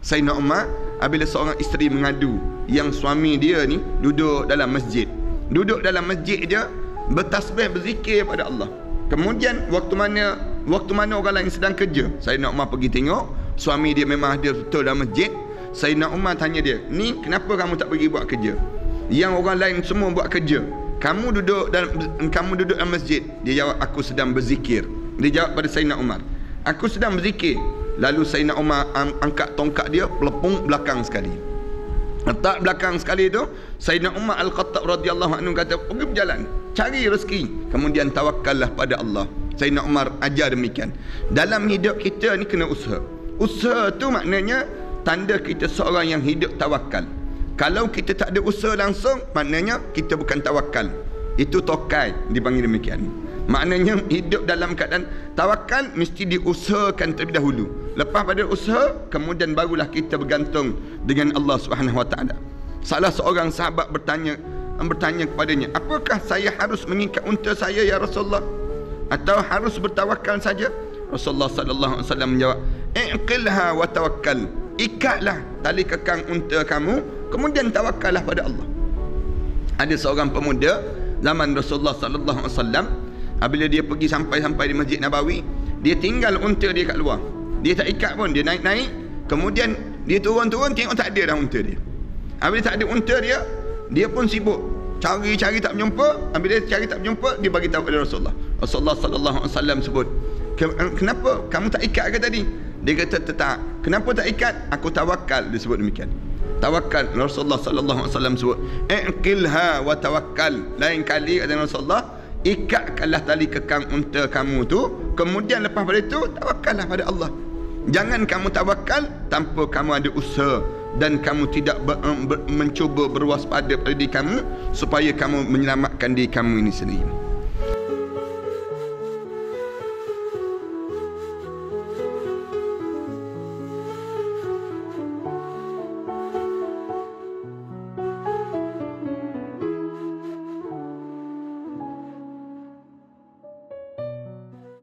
Sayyidina Umar apabila seorang isteri mengadu yang suami dia ni duduk dalam masjid. Duduk dalam masjid dia bertasbih, berzikir pada Allah. Kemudian waktu mana orang lain sedang kerja, Sayyidina Umar pergi tengok, suami dia memang ada betul dalam masjid. Sayyidina Umar tanya dia, "Ni kenapa kamu tak pergi buat kerja? Yang orang lain semua buat kerja. Kamu duduk dalam masjid." Dia jawab, "Aku sedang berzikir." Dia jawab pada Sayyidina Umar, "Aku sedang berzikir." Lalu Sayyidina Umar angkat tongkat dia, pelepung belakang sekali. Letak belakang sekali tu, Sayyidina Umar Al-Khattab radhiyallahu anhu kata, "Pergi berjalan, cari rezeki, kemudian tawakkallah pada Allah." Sayyidina Umar ajar demikian. Dalam hidup kita ni kena usaha. Usaha tu maknanya tanda kita seorang yang hidup tawakal. Kalau kita tak ada usaha langsung, maknanya kita bukan tawakal. Itu tokai dipanggil demikian. Maknanya hidup dalam keadaan tawakal mesti diusahakan terlebih dahulu. Lepas pada usaha, kemudian barulah kita bergantung dengan Allah Subhanahu Wa Taala. Salah seorang sahabat bertanya kepadanya, "Apakah saya harus mengikat unta saya ya Rasulullah, atau harus bertawakal saja?" Rasulullah sallallahu alaihi wasallam menjawab, "Iqilha wa tawakkal." Ikatlah tali kekang unta kamu, kemudian tawakallah pada Allah. Ada seorang pemuda zaman Rasulullah sallallahu alaihi wasallam, apabila dia pergi sampai di Masjid Nabawi, dia tinggal unta dia kat luar. Dia tak ikat pun, dia naik, kemudian dia turun, tengok tak ada dah unta dia. Apabila tak ada unta dia, dia pun sibuk cari tak berjumpa. Apabila dia cari tak berjumpa, dia bagi tahu kepada Rasulullah. Rasulullah sallallahu alaihi wasallam sebut, "Kenapa kamu tak ikat ke tadi?" Dia kata, "Tak." "Kenapa tak ikat?" "Aku tawakal." Dia sebut demikian. Tawakal. Rasulullah sallallahu alaihi wasallam sebut, "Iqilha wa tawakkal." Lain kali kata Rasulullah, ikatkanlah tali kekang unta kamu tu, kemudian lepas pada itu tawakallah pada Allah. Jangan kamu tawakal tanpa kamu ada usaha dan kamu tidak mencuba berwaspada pada diri kamu supaya kamu menyelamatkan diri kamu ini sendiri.